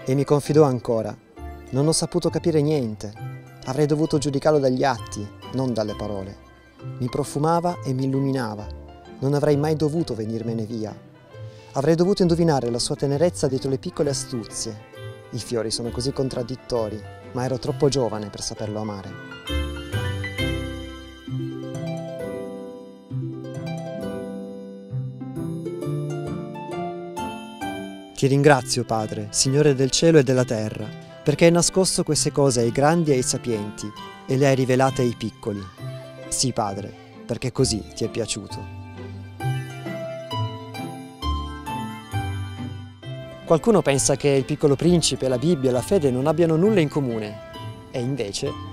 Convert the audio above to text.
E mi confidò ancora: non ho saputo capire niente. Avrei dovuto giudicarlo dagli atti, non dalle parole. Mi profumava e mi illuminava. Non avrei mai dovuto venirmene via. Avrei dovuto indovinare la sua tenerezza dietro le piccole astuzie. I fiori sono così contraddittori, ma ero troppo giovane per saperlo amare. Ti ringrazio, Padre, Signore del cielo e della terra, perché hai nascosto queste cose ai grandi e ai sapienti e le hai rivelate ai piccoli. Sì, Padre, perché così ti è piaciuto. Qualcuno pensa che Il Piccolo Principe, la Bibbia e la fede non abbiano nulla in comune, e invece